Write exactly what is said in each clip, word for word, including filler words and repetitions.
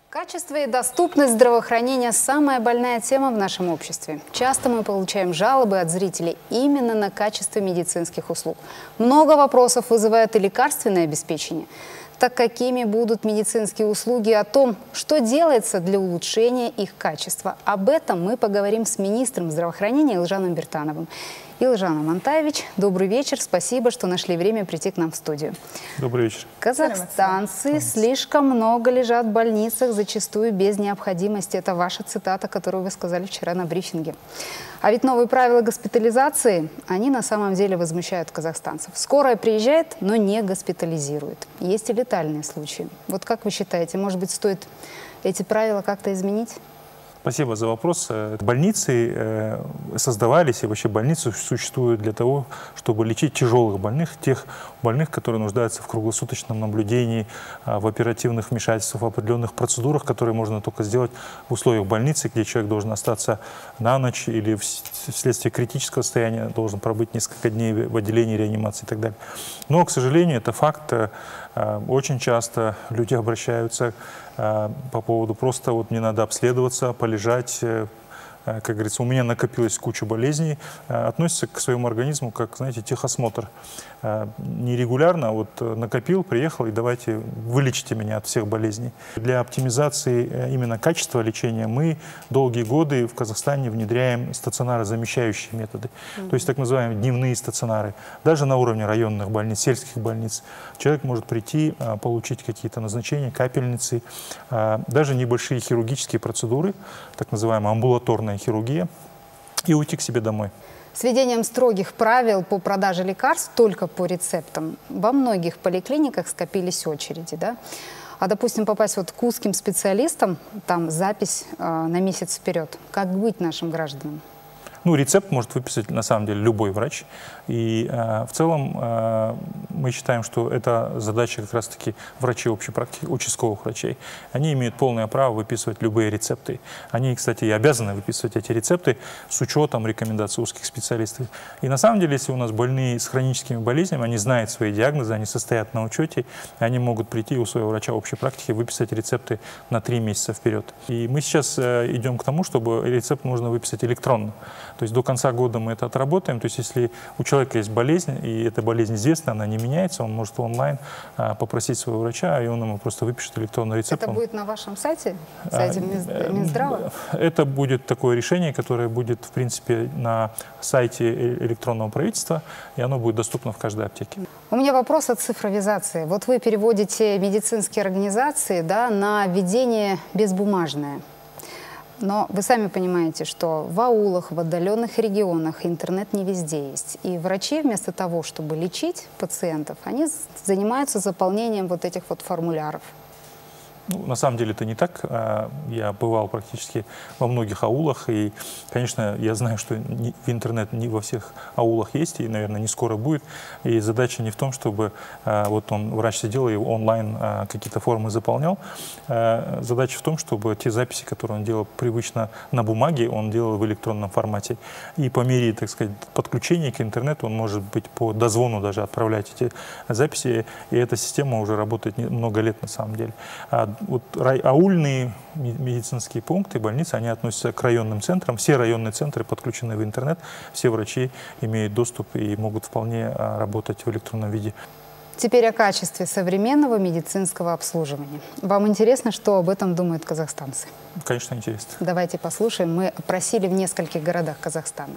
Качество и доступность здравоохранения – самая больная тема в нашем обществе. Часто мы получаем жалобы от зрителей именно на качество медицинских услуг. Много вопросов вызывает и лекарственное обеспечение. Так какими будут медицинские услуги, о том, что делается для улучшения их качества. Об этом мы поговорим с министром здравоохранения Илжаном Биртановым. Илжан Амантаевич, добрый вечер. Спасибо, что нашли время прийти к нам в студию. Добрый вечер. Казахстанцы слишком много лежат в больницах, зачастую без необходимости. Это ваша цитата, которую вы сказали вчера на брифинге. А ведь новые правила госпитализации, они на самом деле возмущают казахстанцев. Скорая приезжает, но не госпитализирует. Есть и летальные случаи. Вот как вы считаете, может быть, стоит эти правила как-то изменить? Спасибо за вопрос. Больницы создавались, и вообще больницы существуют для того, чтобы лечить тяжелых больных, тех больных, которые нуждаются в круглосуточном наблюдении, в оперативных вмешательствах, в определенных процедурах, которые можно только сделать в условиях больницы, где человек должен остаться на ночь или вследствие критического состояния должен пробыть несколько дней в отделении реанимации и так далее. Но, к сожалению, это факт. Очень часто люди обращаются по поводу просто вот мне надо обследоваться, полежать, как говорится, у меня накопилась куча болезней, относятся к своему организму как, знаете, техосмотр. Нерегулярно, а вот накопил, приехал и давайте вылечите меня от всех болезней. Для оптимизации именно качества лечения мы долгие годы в Казахстане внедряем стационары-замещающие методы, mm-hmm. то есть так называемые дневные стационары. Даже на уровне районных больниц, сельских больниц человек может прийти, получить какие-то назначения, капельницы, даже небольшие хирургические процедуры, так называемая амбулаторная хирургия, и уйти к себе домой. С введением строгих правил по продаже лекарств только по рецептам во многих поликлиниках скопились очереди, да? А, допустим, попасть вот к узким специалистам, там запись э, на месяц вперед. Как быть нашим гражданам? Ну, рецепт может выписать, на самом деле, любой врач. И э, в целом э, мы считаем, что это задача как раз-таки врачей общей практики, участковых врачей. Они имеют полное право выписывать любые рецепты. Они, кстати, и обязаны выписывать эти рецепты с учетом рекомендаций узких специалистов. И на самом деле, если у нас больные с хроническими болезнями, они знают свои диагнозы, они состоят на учете, и они могут прийти у своего врача общей практики выписать рецепты на три месяца вперед. И мы сейчас э, идем к тому, чтобы рецепт можно выписать электронно. То есть до конца года мы это отработаем. То есть если у человека есть болезнь, и эта болезнь известна, она не меняется, он может онлайн а, попросить своего врача, и он ему просто выпишет электронный рецепт. Это он... будет на вашем сайте, сайте а, Минздрава? Это будет такое решение, которое будет, в принципе, на сайте электронного правительства, и оно будет доступно в каждой аптеке. У меня вопрос о цифровизации. Вот вы переводите медицинские организации, да, на ведение безбумажное. Но вы сами понимаете, что в аулах, в отдаленных регионах интернет не везде есть. И врачи вместо того, чтобы лечить пациентов, они занимаются заполнением вот этих вот формуляров. Ну, на самом деле это не так. Я бывал практически во многих аулах, и, конечно, я знаю, что в интернет не во всех аулах есть, и, наверное, не скоро будет. И задача не в том, чтобы вот он, врач сидел и онлайн какие-то формы заполнял. Задача в том, чтобы те записи, которые он делал привычно на бумаге, он делал в электронном формате. И по мере, так сказать, подключения к интернету он может быть по дозвону даже отправлять эти записи, и эта система уже работает много лет на самом деле. Вот аульные медицинские пункты, больницы, они относятся к районным центрам. Все районные центры подключены в интернет, все врачи имеют доступ и могут вполне работать в электронном виде. Теперь о качестве современного медицинского обслуживания. Вам интересно, что об этом думают казахстанцы? Конечно, интересно. Давайте послушаем. Мы опросили в нескольких городах Казахстана.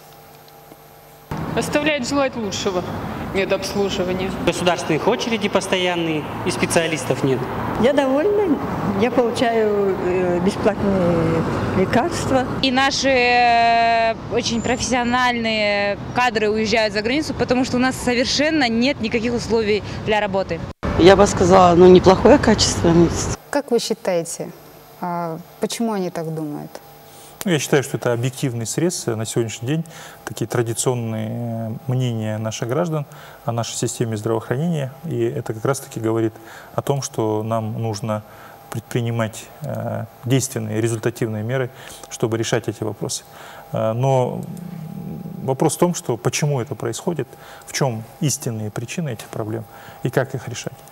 Оставляет желать лучшего медобслуживания. Государственных очередей постоянные и специалистов нет. Я довольна. Я получаю бесплатные лекарства. И наши очень профессиональные кадры уезжают за границу, потому что у нас совершенно нет никаких условий для работы. Я бы сказала, ну, неплохое качество. Как вы считаете, почему они так думают? Я считаю, что это объективный срез на сегодняшний день, такие традиционные мнения наших граждан о нашей системе здравоохранения. И это как раз-таки говорит о том, что нам нужно предпринимать э, действенные, результативные меры, чтобы решать эти вопросы. Э, но вопрос в том, что почему это происходит, в чем истинные причины этих проблем и как их решать.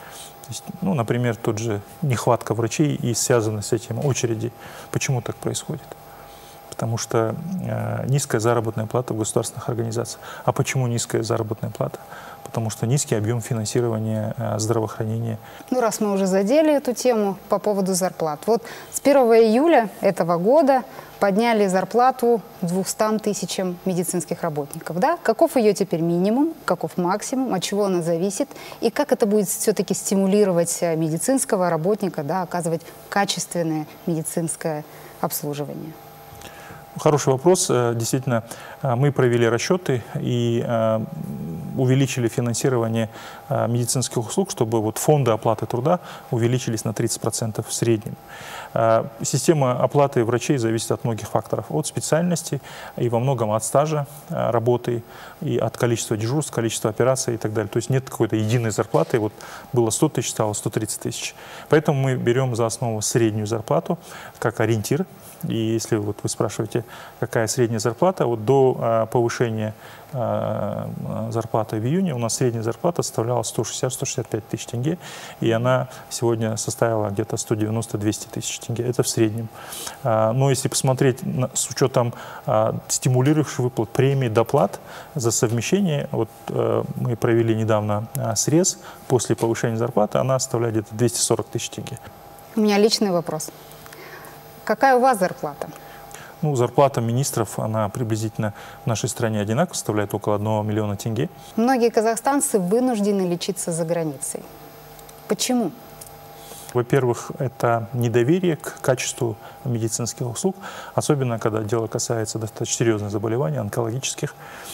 То есть, ну, например, тот же нехватка врачей и связаны с этим очереди. Почему так происходит? Потому что э, низкая заработная плата в государственных организациях. А почему низкая заработная плата? Потому что низкий объем финансирования э, здравоохранения. Ну, раз мы уже задели эту тему по поводу зарплат. Вот с первого июля этого года подняли зарплату двумстам тысячам медицинских работников. Да? Каков ее теперь минимум, каков максимум, от чего она зависит, и как это будет все-таки стимулировать медицинского работника, да, оказывать качественное медицинское обслуживание? Хороший вопрос. Действительно, мы провели расчеты и увеличили финансирование медицинских услуг, чтобы вот фонды оплаты труда увеличились на тридцать процентов в среднем. Система оплаты врачей зависит от многих факторов. От специальности и во многом от стажа работы, и от количества дежурств, количества операций и так далее. То есть нет какой-то единой зарплаты. Вот было сто тысяч, стало сто тридцать тысяч. Поэтому мы берем за основу среднюю зарплату как ориентир. И если вот вы спрашиваете, какая средняя зарплата, вот до а, повышения а, зарплаты в июне у нас средняя зарплата составляла сто шестьдесят — сто шестьдесят пять тысяч тенге, и она сегодня составила где-то сто девяносто — двести тысяч тенге. Это в среднем. А, но если посмотреть на, с учетом а, стимулирующих выплат, премий, доплат за совмещение, вот а, мы провели недавно а, срез после повышения зарплаты, она составляет где-то двести сорок тысяч тенге. У меня личный вопрос. Какая у вас зарплата? Ну, зарплата министров, она приблизительно в нашей стране одинаково, составляет около одного миллиона тенге. Многие казахстанцы вынуждены лечиться за границей. Почему? Во-первых, это недоверие к качеству медицинских услуг, особенно когда дело касается достаточно серьезных заболеваний, онкологических.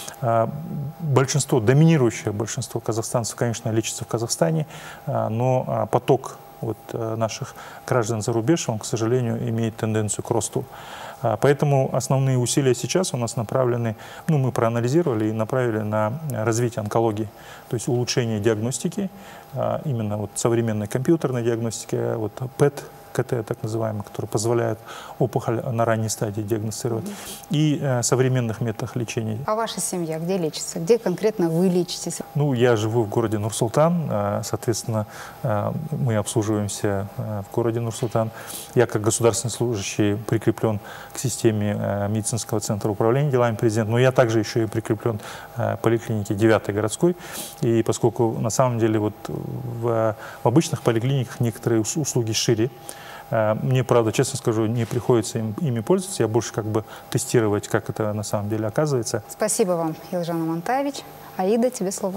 Большинство, доминирующее большинство казахстанцев, конечно, лечится в Казахстане, но поток вот наших граждан за рубеж, он, к сожалению, имеет тенденцию к росту. Поэтому основные усилия сейчас у нас направлены, ну, мы проанализировали и направили на развитие онкологии, то есть улучшение диагностики, именно вот современной компьютерной диагностики, вот ПЭТ, КТ, так называемый, который позволяет опухоль на ранней стадии диагностировать, mm-hmm. и э, современных методах лечения. А ваша семья где лечится? Где конкретно вы лечитесь? Ну, я живу в городе Нур-Султан, э, соответственно, э, мы обслуживаемся э, в городе Нур-Султан. Я, как государственный служащий, прикреплен к системе э, медицинского центра управления делами президента, но я также еще и прикреплен э, к поликлинике девятой городской, и поскольку на самом деле вот в, в обычных поликлиниках некоторые услуги шире, мне, правда, честно скажу, не приходится им, ими пользоваться. Я больше как бы тестировать, как это на самом деле оказывается. Спасибо вам, Елжан Амантаевич. Аида, тебе слово.